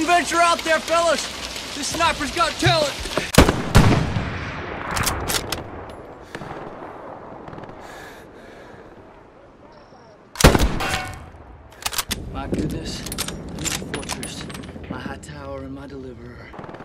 venture out there, fellas. This sniper's got talent. My goodness, my fortress, my high tower, and my deliverer.